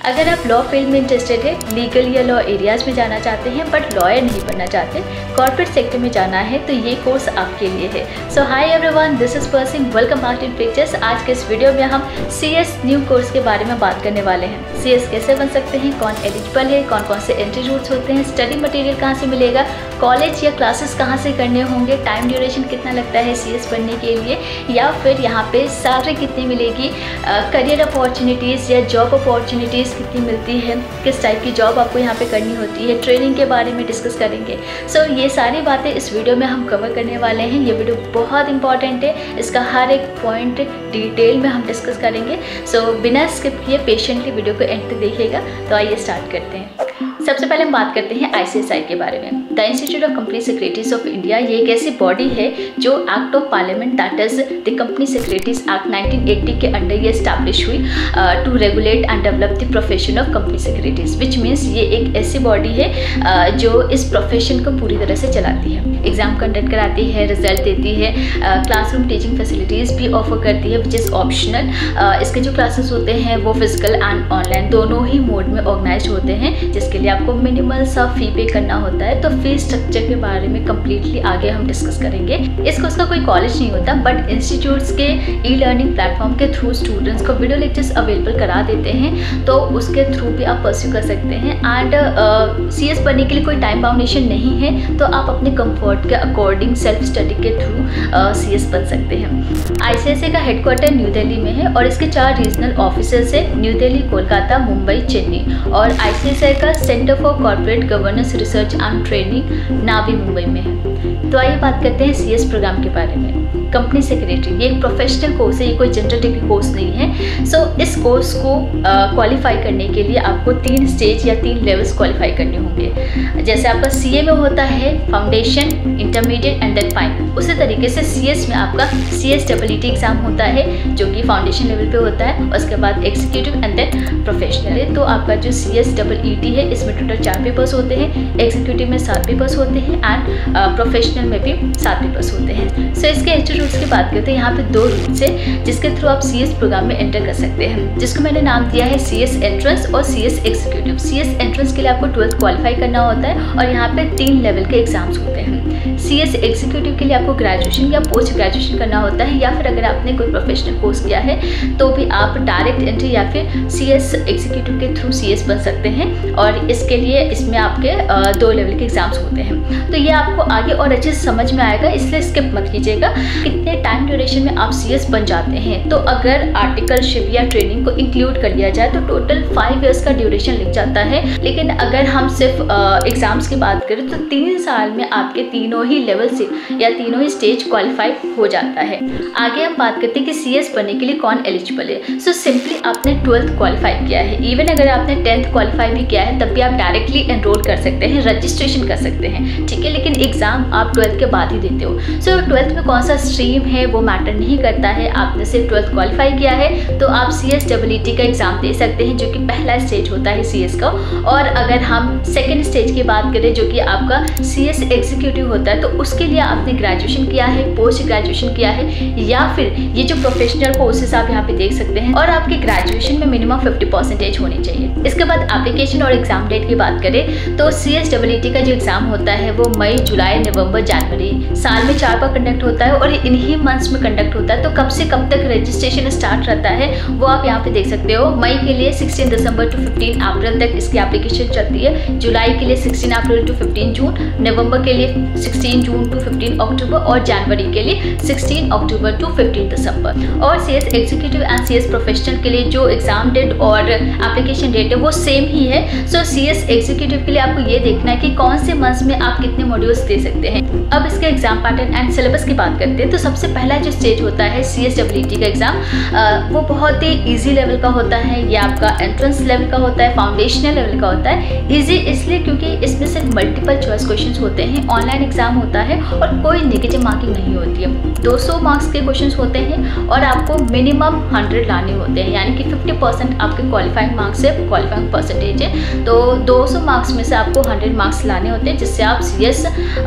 अगर आप law field में इंटरेस्टेड है, लीगल या लॉ एरियाज में जाना चाहते हैं बट लॉयर नहीं बनना चाहते, कॉर्पोरेट सेक्टर में जाना है, तो ये कोर्स आपके लिए है। So hi everyone, this is Persing, welcome back to pictures. आज के इस वीडियो में हम CS न्यू कोर्स के बारे में बात करने वाले हैं। CS कैसे बन सकते हैं, कौन एलिजिबल है, कौन कौन से एंट्री रूट्स होते हैं, स्टडी मटेरियल कहाँ से मिलेगा, कॉलेज या क्लासेस कहाँ से करने होंगे, टाइम ड्यूरेशन कितना लगता है CS बनने के लिए, या फिर यहाँ पे सैलरी कितनी मिलेगी, करियर अपॉर्चुनिटीज़ या जॉब अपॉर्चुनिटीज़ कितनी मिलती है, किस टाइप की जॉब आपको यहाँ पे करनी होती है, ट्रेनिंग के बारे में डिस्कस करेंगे। सो ये सारी बातें इस वीडियो में हम कवर करने वाले हैं। ये वीडियो बहुत इंपॉर्टेंट है, इसका हर एक पॉइंट डिटेल में हम डिस्कस करेंगे। सो बिना स्किप किए पेशेंटली वीडियो को एंड तक देखिएगा। तो आइए स्टार्ट करते हैं। सबसे पहले हम बात करते हैं ICSI के बारे में। The institute of company secretaries of India, ये एक ऐसी बॉडी है जो act of parliament that is the company secretaries act 1980 के अंडर ये स्टैब्लिश हुई to regulate and develop the profession of company secretaries, which means ये एक ऐसी बॉडी है जो इस प्रोफेशन को पूरी तरह से चलाती है, एग्जाम कंडक्ट कराती है, रिजल्ट देती है, क्लासरूम टीचिंग फैसिलिटीज़ भी ऑफर करती है विच इज़ ऑप्शनल। इसके जो क्लासेस होते हैं वो फिजिकल एंड ऑनलाइन दोनों ही मोड में ऑर्गेनाइज होते हैं, जिसके लिए आपको मिनिमल सा फी पे करना होता है। तो फी स्ट्रक्चर के बारे में कम्प्लीटली आगे हम डिस्कस करेंगे। इस कोर्स का कोई कॉलेज नहीं होता बट इंस्टीट्यूट्स के ई-लर्निंग प्लेटफॉर्म के थ्रू स्टूडेंट्स को वीडियो लेक्चर्स अवेलेबल करा देते हैं, तो उसके थ्रू भी आप परस्यू कर सकते हैं। एंड CS पढ़ने के लिए कोई टाइम बाउंडेशन नहीं है, तो आप अपने कंफर्ट के अकॉर्डिंग सेल्फ स्टडी के थ्रू CS बन सकते हैं। ICSI का हेडक्वार्टर न्यू दिल्ली में है और इसके 4 रीजनल ऑफिसेज है, न्यू दिल्ली, कोलकाता, मुंबई, चेन्नई। और ICSI का centre for corporate governance research and training Navi Mumbai में है। तो आइए बात करते हैं CS प्रोग्राम के बारे में। कंपनी सेक्रेटरी ये एक प्रोफेशनल कोर्स है, ये कोई जनरल डिग्री कोर्स नहीं है। सो इस कोर्स को क्वालिफाई करने के लिए आपको 3 स्टेज या 3 लेवल्स क्वालिफाई करने होंगे। जैसे आपका CA में होता है foundation, intermediate and then final, उसी तरीके से CS में आपका CSEET एग्जाम होता है जो कि फाउंडेशन लेवल पे होता है, उसके बाद एग्जीक्यूटिव एंड देन प्रोफेशनल है। तो आपका जो CSEET है इसमें टोटल 4 पेपर्स होते हैं, एग्जीक्यूटिव में 7 पेपर्स होते हैं एंड प्रोफेशनल में भी 7 पेपर्स होते हैं। सो इसके रूट्स की बात करते हैं। यहाँ पे 2 रूट्स है जिसके थ्रू आप CS प्रोग्राम में एंटर कर सकते हैं, जिसको मैंने नाम दिया है CS एंट्रेंस और CS एग्जीक्यूटिव। CS एंट्रेंस के लिए आपको 12th क्वालिफाई करना होता है और यहाँ पे 3 लेवल के एग्जाम्स होते हैं। CS एग्जीक्यूटिव के लिए आपको ग्रेजुएशन या पोस्ट ग्रेजुएशन करना होता है, या फिर अगर आपने कोई प्रोफेशनल कोर्स किया है तो भी आप डायरेक्ट एंट्री या फिर CS एग्जीक्यूटिव के थ्रू CS बन सकते हैं। और इसके लिए इसमें आपके 2 लेवल के एग्जाम्स होते हैं। तो ये आपको आगे और अच्छे से समझ में आएगा, इसलिए स्किप मत कीजिएगा। कितने टाइम ड्यूरेशन में आप CS बन जाते हैं, तो अगर आर्टिकलशिप या ट्रेनिंग को इंक्लूड कर लिया जाए तो टोटल 5 इयर्स का ड्यूरेशन लग जाता है। लेकिन अगर हम सिर्फ एग्जाम्स की बात करें तो 3 साल में आपके तीनों ही लेवल से या तीनों ही स्टेज क्वालिफाई हो जाता है। आगे हम बात करते हैं कि CS बनने के लिए कौन एलिजिबल है। सो सिंपली आपने 12th क्वालिफाई किया है, इवन अगर आपने 10th क्वालिफाई भी किया है तब भी आप डायरेक्टली एनरोल कर सकते हैं, रजिस्ट्रेशन कर सकते हैं, ठीक है। लेकिन एग्जाम आप 12th के बाद ही देते हो। सो 12th में कौन सा स्ट्रीम है वो मैटर नहीं करता है, आपने सिर्फ 12th क्वालिफाई किया है तो आप CSEET का एग्जाम दे सकते हैं, जो कि पहला स्टेज होता है CS का। और अगर हम सेकेंड स्टेज की बात करें जो कि आपका CS एग्जीक्यूटिव होता है, तो उसके लिए आपने ग्रेजुएशन किया है, पोस्ट ग्रेजुएशन किया है, या फिर ये जो प्रोफेशनल कोर्सेज आप यहाँ पे देख सकते हैं, और आपके ग्रेजुएशन में मिनिमम 50% होनी चाहिए। इसके बाद एप्लीकेशन और एग्जाम डेट की बात करें तो CSEET का जो एग्जाम होता है वो मई, जुलाई, नवंबर, जनवरी, साल में 4 बार कंडक्ट होता है और इन्हीं मंथ्स में कंडक्ट होता है। तो कब से कब तक रजिस्ट्रेशन स्टार्ट रहता है वो आप यहाँ पे देख सकते हो। मई के लिए 16 दिसंबर टू 15 अप्रैल तक इसकी एप्लीकेशन चलती है, जुलाई के लिए 16 अप्रैल टू 15 जून, नवंबर के लिए 16 जून टू 15 अक्टूबर और जनवरी के लिए 16 अक्टूबर टू 15 दिसंबर। और CS executive and CS professional के लिए जो एग्जाम डेट और एप्लीकेशन डेट है वो सेम ही है। सो CS एग्जीक्यूटिव के लिए आपको ये देखना है कि कौन से मंथ्स में आप कितने मॉड्यूल्स दे सकते हैं। अब इसके एग्जाम पैटर्न एंड सिलेबस की बात करते हैं। तो सबसे पहला जो स्टेज होता है CSEET का एग्जाम, वो बहुत ही इजी लेवल का होता है। ये आपका एंट्रेंस लेवल का होता है, फाउंडेशनल लेवल का होता है। इजी इसलिए क्योंकि इसमें सिर्फ मल्टीपल चॉइस क्वेश्चंस होते हैं, ऑनलाइन एग्जाम होता है और कोई नेगेटिव मार्किंग नहीं होती है। 200 मार्क्स के क्वेश्चंस होते हैं और आपको मिनिमम 100 लाने होते हैं, यानी कि 50% आपके क्वालिफाइंग मार्क्स से क्वालिफाइंग परसेंटेज है। तो 200 मार्क्स में से आपको 100 मार्क्स लाने होते होते हैं जिससे आप CS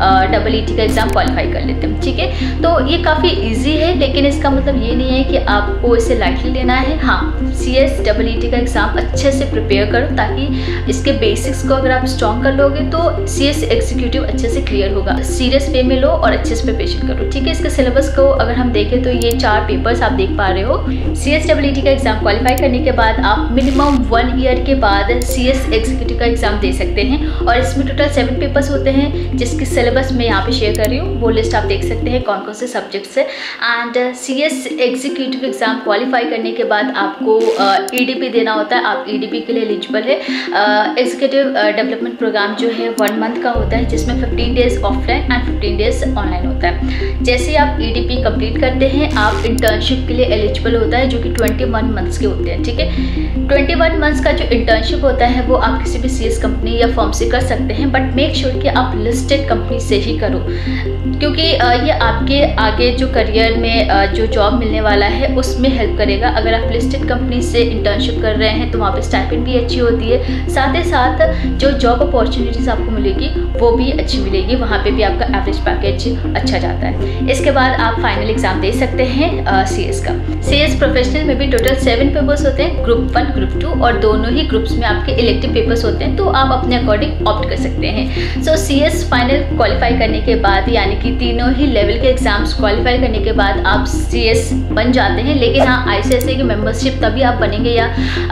EET का एग्ज़ाम क्वालिफाई कर लेते हैं। ठीक है, तो ये काफ़ी ईजी है, लेकिन इसका मतलब ये नहीं है कि आपको इसे लाइटली लेना है। हाँ, CS EET का एग्ज़ाम अच्छे से प्रिपेयर करो ताकि इसके बेसिक्स को अगर आप स्ट्रॉन्ग कर लोगे तो CS एग्जीक्यूटिव अच्छे से क्लियर होगा। सीरियस वे में लो और अच्छे से प्रिपरेशन करो। ठीक है, इसके सिलेबस को अगर हम देखें तो ये 4 पेपर्स आप देख पा रहे हो। CS EET का एग्ज़ाम क्वालिफाई करने के बाद आप मिनिमम 1 ईयर के बाद CS एग्जीक्यूटिव का एग्ज़ाम दे सकते हैं और इसमें टोटल 7 पेपर्स होते हैं जिसकी सिलेबस मैं यहाँ पे शेयर कर रही हूँ। वो लिस्ट आप देख सकते हैं कौन कौन से सब्जेक्ट्स है। And CS executive exam qualify करने के बाद आपको EDP देना होता है। आप EDP के लिए एलिजिबल है। एग्जीक्यूटिव डेवलपमेंट प्रोग्राम जो है 1 मंथ का होता है जिसमें 15 days offline and 15 days online होता है। जैसे ही आप EDP कंप्लीट करते हैं आप इंटर्नशिप के लिए एलिजिबल होता है जो कि 21 मंथ्स के होते हैं। ठीक है, 21 मंथ्स का जो इंटर्नशिप होता है वो आप किसी भी CS कंपनी या फर्म से कर सकते हैं, बट मेक श्योर कि आप लिस्टेड कंपनी से ही करो क्योंकि ये आपके आगे जो करियर में जो जॉब मिलने वाला है उसमें हेल्प करेगा। अगर आप लिस्टेड कंपनी से इंटर्नशिप कर रहे हैं तो वहाँ पे स्टाइपेंड भी अच्छी होती है, साथ ही साथ जो जॉब अपॉर्चुनिटीज़ आपको मिलेगी वो भी अच्छी मिलेगी। वहाँ पे भी आपका एवरेज पैकेज अच्छा जाता है। इसके बाद आप फाइनल एग्ज़ाम दे सकते हैं CS का। CS प्रोफेशनल में भी टोटल 7 पेपर्स होते हैं, ग्रुप 1 ग्रुप 2, और दोनों ही ग्रुप्स में आपके इलेक्टिव पेपर्स होते हैं तो आप अपने अकॉर्डिंग ऑप्ट कर सकते हैं। सो CS फाइनल क्वालिफाई करने के बाद यानी कि तीनों ही लेवल के एग्जाम्स क्वालिफाई करने के बाद आप CS बन जाते हैं। लेकिन हाँ, ICSI की मेंबरशिप तभी आप बनेंगे या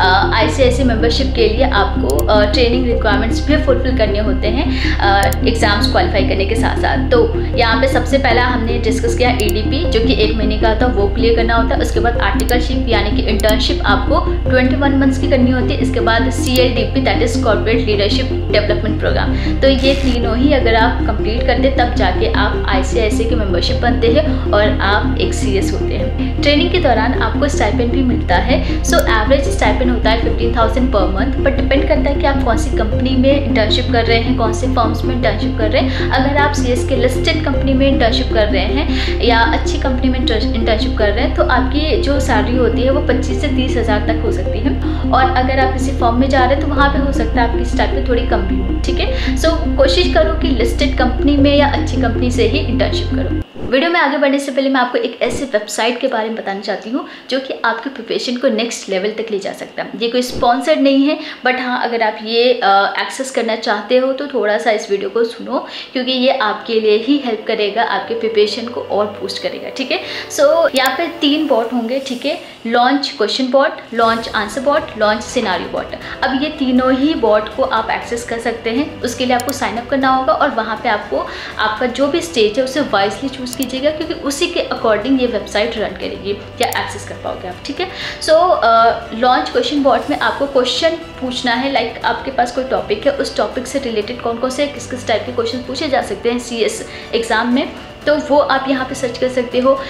ICSI मेंबरशिप के लिए आपको ट्रेनिंग रिक्वायरमेंट्स भी फुलफिल करने होते हैं एग्ज़ाम्स क्वालिफाई करने के साथ साथ। तो यहाँ पे सबसे पहला हमने डिस्कस किया EDP जो कि 1 महीने का था, वो क्लियर करना होता है। उसके बाद आर्टिकलशिप यानी कि इंटर्नशिप आपको 21 मंथ्स की करनी होती है। इसके बाद CLDP that is corporate leadership development programme. तो ये तीनों ही अगर आप कंप्लीट करते तब जाके आप ICSI की मेंबरशिप बनते हैं और आप एक CS होते हैं। ट्रेनिंग के दौरान आपको स्टाइपेंड भी मिलता है। सो एवरेज स्टाइपेंड होता है 15,000 पर मंथ, बट डिपेंड करता है कि आप कौन सी कंपनी में इंटर्नशिप कर रहे हैं, कौन से फर्म्स में इंटर्नशिप कर रहे हैं। अगर आप CS के लिस्टेड कंपनी में इंटर्नशिप कर रहे हैं या अच्छी कंपनी में इंटर्नशिप कर रहे हैं तो आपकी जो सैलरी होती है वो 25 से 30 हज़ार तक हो सकती है। और अगर आप किसी फर्म में जा रहे हैं तो वहाँ पे हो सकता है आपकी स्टाइपेंड थोड़ी कम भी हो। ठीक है, सो कोशिश करो कि लिस्टेड कंपनी में या अच्छी कंपनी से ही इंटर्नशिप करो। वीडियो में आगे बढ़ने से पहले मैं आपको एक ऐसे वेबसाइट के बारे में बताना चाहती हूँ जो कि आपके प्रिपरेशन को नेक्स्ट लेवल तक ले जा सकता है। ये कोई स्पॉन्सर्ड नहीं है, बट हाँ, अगर आप ये एक्सेस करना चाहते हो तो थोड़ा सा इस वीडियो को सुनो क्योंकि ये आपके लिए ही हेल्प करेगा, आपके प्रिपरेशन को और बूस्ट करेगा। ठीक है, सो यहाँ पे 3 बॉट होंगे। ठीक है, launch question bot, launch answer bot, launch scenario bot. अब ये तीनों ही बॉट को आप एक्सेस कर सकते हैं। उसके लिए आपको साइनअप करना होगा और वहाँ पे आपको आपका जो भी स्टेज है उसे वाइजली चूज़ कीजिएगा क्योंकि उसी के अकॉर्डिंग ये वेबसाइट रन करेगी या एक्सेस कर पाओगे आप। ठीक है, सो लॉन्च क्वेश्चन बॉट में आपको क्वेश्चन पूछना है। लाइक आपके पास कोई टॉपिक है, उस टॉपिक से रिलेटेड कौन कौन से किस किस टाइप के क्वेश्चन पूछे जा सकते हैं CS एग्ज़ाम में, तो वो आप यहाँ पे सर्च कर सकते हो।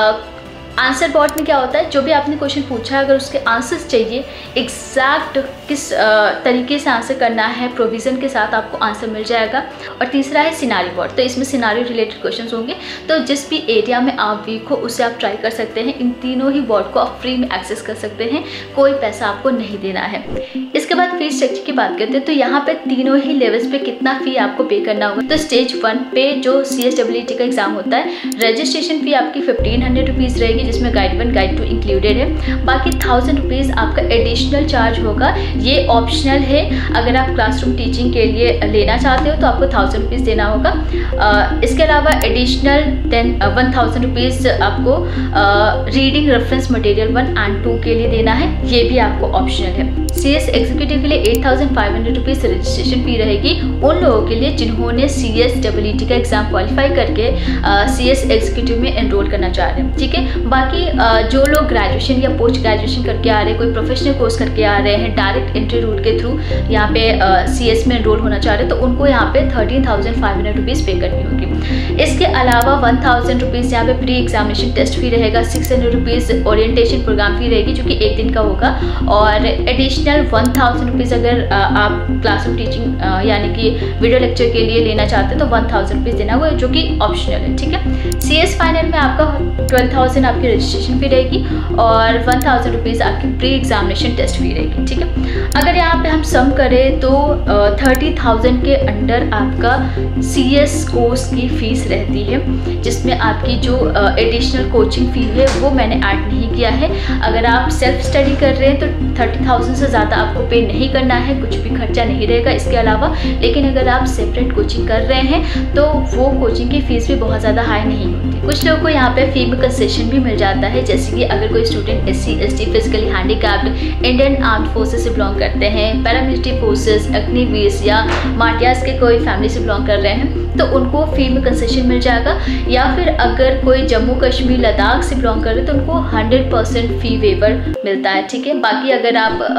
आंसर बॉट में क्या होता है, जो भी आपने क्वेश्चन पूछा है अगर उसके आंसर्स चाहिए एग्जैक्ट किस तरीके से आंसर करना है, प्रोविज़न के साथ आपको आंसर मिल जाएगा। और तीसरा है सिनारियो बॉट, तो इसमें सिनारियो रिलेटेड क्वेश्चंस होंगे। तो जिस भी एरिया में आप वीक हो उसे आप ट्राई कर सकते हैं। इन तीनों ही बॉट को आप फ्री में एक्सेस कर सकते हैं, कोई पैसा आपको नहीं देना है। इसके बाद फीस स्ट्रक्चर की बात करते हैं तो यहाँ पे तीनों ही लेवल्स पे कितना फ़ी आपको पे करना होगा। तो स्टेज 1 पे जो CSEET का एग्ज़ाम होता है, रजिस्ट्रेशन फ़ी आपकी 1500 रुपीज़ रहेगी जिसमें गाइड 1 गाइड 2 इंक्लूडेड है। बाकी 1000 रुपीज़ आपका एडिशनल चार्ज होगा, ये ऑप्शनल है। अगर आप क्लासरूम टीचिंग के लिए लेना चाहते हो तो आपको 1000 रुपीज़ देना होगा। इसके अलावा एडिशनल 1000 रुपीज़ आपको रीडिंग रेफरेंस मटेरियल 1 एंड 2 के लिए देना है, ये भी आपको ऑप्शनल है। CS एग्जीक्यूटिव के लिए 8500 रुपीज़ रजिस्ट्रेशन फी रहेगी उन लोगों के लिए जिन्होंने CSEET का एग्ज़ाम क्वालिफाई करके CS एग्जीक्यूटिव में एनरोल करना चाह रहे हैं। ठीक है, बाकी जो लोग ग्रेजुएशन या पोस्ट ग्रेजुएशन करके आ रहे हैं, कोई प्रोफेशनल कोर्स करके आ रहे हैं, डायरेक्ट एंट्री रूट के थ्रू यहाँ पे CS में एनरोल होना चाह रहे हैं तो उनको यहाँ पे 13,500 रुपीज़ पे करनी होगी। इसके अलावा 1000 रुपीज़ यहाँ पे प्री एग्जामिनेशन टेस्ट फी रहेगा, 600 रुपीज़ ओरिएंटेशन प्रोग्राम फी रहेगी जो कि 1 दिन का होगा, और एडिशनल 1000 रुपीज़ अगर आप क्लासरूम टीचिंग यानी कि वीडियो लेक्चर के लिए लेना चाहते हैं तो 1000 रुपीज़ देना होगा जो कि ऑप्शनल है। ठीक है, CS फाइनल में आपका 12,000 आपकी रजिस्ट्रेशन फी रहेगी और 1000 रुपीज़ आपकी प्री एग्जामिनेशन टेस्ट फी रहेगी। ठीक है, अगर यहाँ पे हम सम करें तो 30,000 के अंडर आपका CS कोर्स की फ़ीस रहती है, जिसमें आपकी जो एडिशनल कोचिंग फ़ी है वो मैंने ऐड नहीं किया है। अगर आप सेल्फ स्टडी कर रहे हैं तो 30,000 से ज़्यादा आपको पे नहीं करना है, कुछ भी खर्चा नहीं रहेगा इसके अलावा। लेकिन अगर आप सेपरेट कोचिंग कर रहे हैं तो वो कोचिंग की फ़ीस भी बहुत ज़्यादा हाई नहीं होती। कुछ लोगों को यहाँ पे फ़ी में कंसेशन भी मिल जाता है, जैसे कि अगर कोई student SC ST physically handicapped, Indian armed forces से बिलोंग करते हैं, पैरामिलिट्री फोर्सेस, अग्निवीर या मार्टियाज के कोई फैमिली से बिलोंग कर रहे हैं तो उनको फ़ी में कंसेशन मिल जाएगा। या फिर अगर कोई जम्मू कश्मीर लद्दाख से बिलोंग कर रहे हैं तो उनको 100% फ़ी वेवर मिलता है, ठीक है। बाकी अगर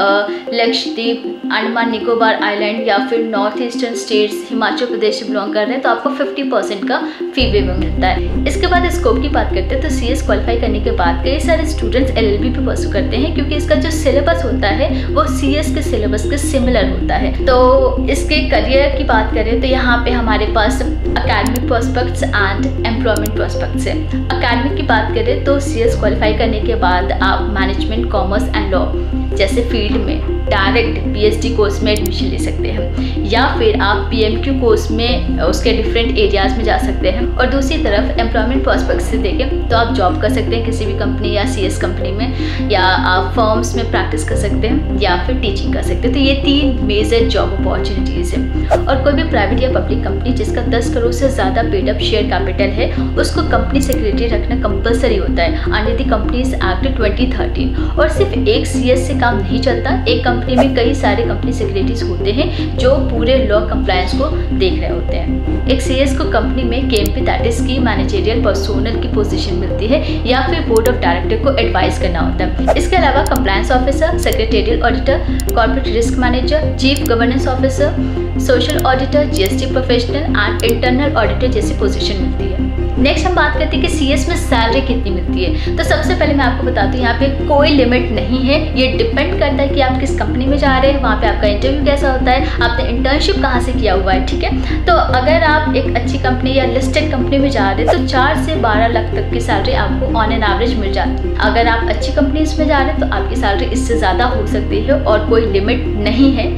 आप लक्षद्वीप, अंडमान निकोबार आइलैंड या फिर north eastern states, Himachal Pradesh से बिलोंग कर रहे हैं तो आपको 50% का फ़ी वेवर मिलता है। इसके बाद स्कोप की बात करते हैं तो CS क्वालिफाई करने के बाद कई सारे स्टूडेंट्स LLB पे परस्यू करते हैं, क्योंकि इसका जो सिलेबस होता है वो CS के सिलेबस के सिमिलर होता है। तो इसके करियर की बात करें तो यहाँ पे हमारे पास academic prospects and employment prospects है। अकेडमिक की बात करें तो CS क्वालिफाई करने के बाद आप मैनेजमेंट, कॉमर्स एंड लॉ जैसे फील्ड में डायरेक्ट PhD कोर्स में एडमिशन ले सकते हैं, या फिर आप PMQ कोर्स में उसके डिफरेंट एरियाज़ में जा सकते हैं। और दूसरी तरफ एम्प्लॉयमेंट प्रोस्पेक्ट से देखें तो आप जॉब कर सकते हैं किसी भी कंपनी या CS कंपनी में, या आप फर्म्स में प्रैक्टिस कर सकते हैं, या फिर टीचिंग कर सकते हैं। तो ये 3 मेजर जॉब अपॉर्चुनिटीज़ हैं। और कोई भी प्राइवेट या पब्लिक कंपनी जिसका 10 करोड़ से ज़्यादा पेड अप शेयर कैपिटल है उसको कंपनी सेक्रेटरी रखना कंपलसरी होता है अंडर द कंपनीज एक्ट 2013। और सिर्फ एक CS से काम नहीं चलता, एक कंपनी में कई सारे कंपनी सेक्रेटरीज होते हैं जो पूरे लॉ कंप्लायंस को देख रहे होते हैं। एक CS को कंपनी में KMP that is key managerial personnel की पोजीशन मिलती है, या फिर बोर्ड ऑफ डायरेक्टर को एडवाइस करना होता है। इसके अलावा compliance officer, secretarial auditor, corporate risk manager, chief governance officer, social auditor, GST professional and internal auditor जैसी पोजीशन मिलती है। नेक्स्ट हम बात करते हैं कि CS में सैलरी कितनी मिलती है। तो सबसे पहले मैं आपको बताती हूँ, यहाँ पे कोई लिमिट नहीं है, ये डिपेंड करता है कि आप किस कंपनी में जा रहे हैं, वहाँ पे आपका इंटरव्यू कैसा होता है, आपने इंटर्नशिप कहाँ से किया हुआ है, ठीक है। तो अगर आप एक अच्छी कंपनी या लिस्टेड कंपनी में जा रहे हैं तो 4 से 12 लाख तक की सैलरी आपको ऑन एन एवरेज मिल जाती है। अगर आप अच्छी कंपनीज में जा रहे हैं तो आपकी सैलरी इससे ज़्यादा हो सकती है, और कोई लिमिट नहीं है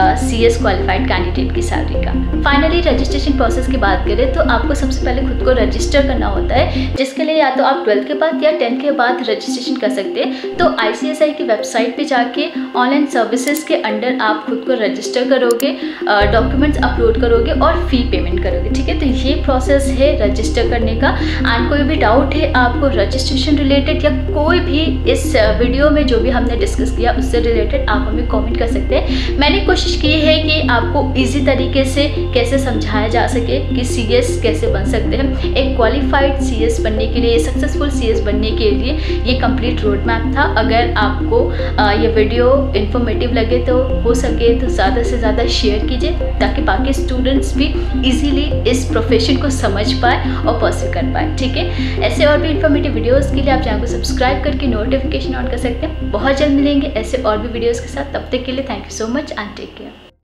CS क्वालिफाइड कैंडिडेट की सैलरी का। फाइनली रजिस्ट्रेशन प्रोसेस की बात करें तो आपको सबसे पहले खुद को रजिस्टर करना होता है, जिसके लिए या तो आप 12th के बाद या 10th के बाद रजिस्ट्रेशन कर सकते हैं। तो ICSI की वेबसाइट पे जाके ऑनलाइन सर्विसेज के अंडर आप खुद को रजिस्टर करोगे, डॉक्यूमेंट्स अपलोड करोगे और फी पेमेंट करोगे, ठीक है। तो ये प्रोसेस है रजिस्टर करने का। एंड कोई भी डाउट है आपको रजिस्ट्रेशन रिलेटेड या कोई भी इस वीडियो में जो भी हमने डिस्कस किया उससे रिलेटेड, आप हमें कॉमेंट कर सकते हैं। मैंने कोशिश की है कि आपको ईजी तरीके से कैसे समझाया जा सके कि CS कैसे बन सकते हैं। एक क्वालिफाइड CS बनने के लिए, सक्सेसफुल CS बनने के लिए ये कंप्लीट रोड मैप था। अगर आपको ये वीडियो इन्फॉर्मेटिव लगे तो हो सके तो ज़्यादा से ज़्यादा शेयर कीजिए, ताकि बाकी स्टूडेंट्स भी इजीली इस प्रोफेशन को समझ पाए और परस्यू कर पाए, ठीक है। ऐसे और भी इन्फॉर्मेटिव वीडियोज़ के लिए आप चैनल को सब्सक्राइब करके नोटिफिकेशन ऑन कर सकते हैं। बहुत जल्द मिलेंगे ऐसे और भी वीडियोज़ के साथ, तब तक के लिए thank you so much and take care.